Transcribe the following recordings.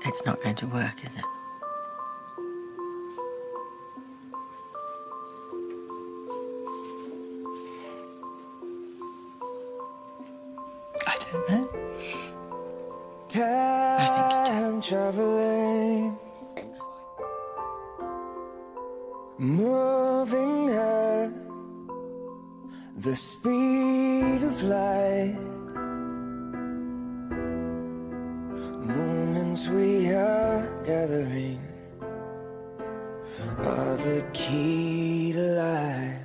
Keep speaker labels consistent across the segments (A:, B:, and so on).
A: It's not going to work, is it? I don't know.
B: Time traveling, moving at the speed of light. Moments we are gathering are the key to life.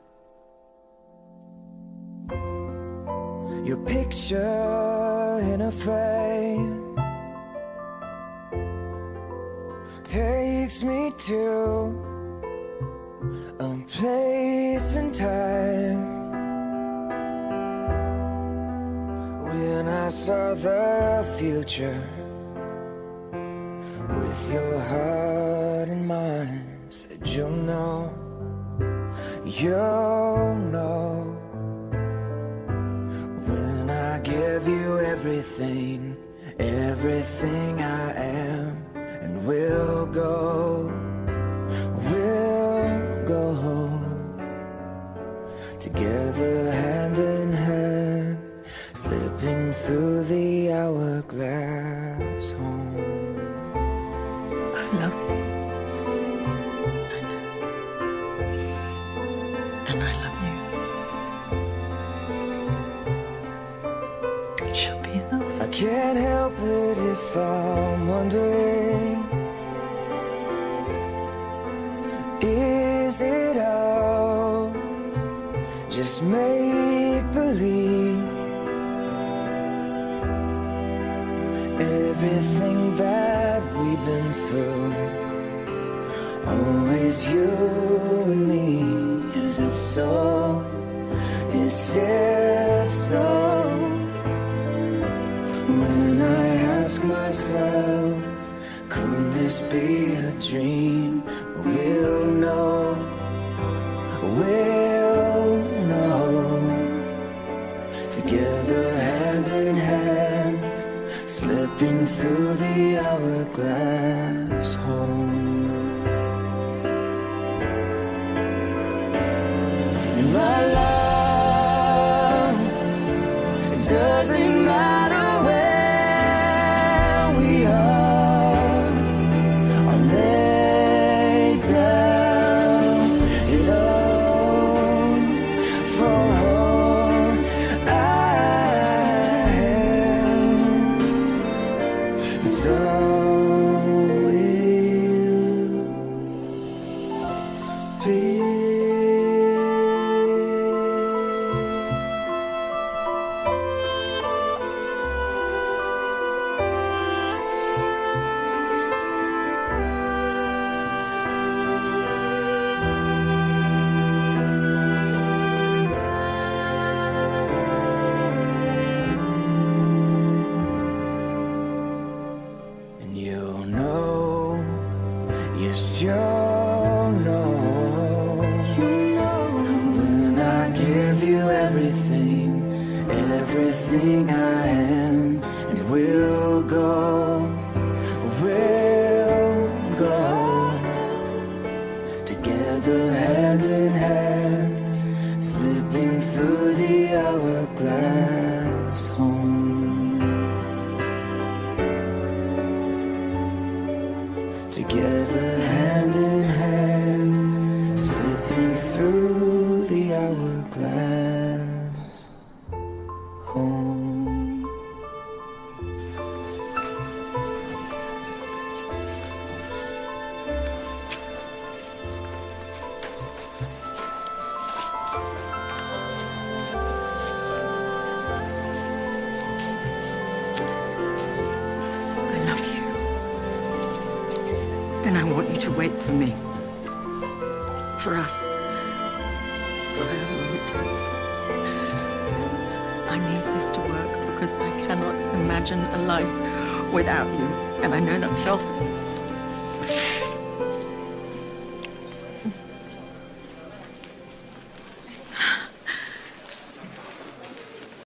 B: Your picture in a frame takes me to a place and time when I saw the future with your heart in mine. Said you'll know, you'll know. When I give you everything, everything I am, and we'll go together hand in hand, slipping through the hourglass home.
A: I love you. I know. And I love you. It should be enough.
B: I can't help it if I'm wondering, is it all just make believe? Everything that we've been through, always you and me. Is it so? Is it so? When I ask myself, could this be a dream? We'll know, we'll know. Together hand in hand, slipping through the hourglass home. In my love, it doesn't matter where we are. I'll lay down alone for all I am. So will be. And you'll know, yes you'll know, when I give you everything, everything I am, and we'll go together hand in hand, slipping through the hourglass home. Together hand in hand, slipping through the hourglass home.
A: I love you. And I want you to wait for me. For us. For however long it takes. I need this to work because I cannot imagine a life without you. And I know that's selfish.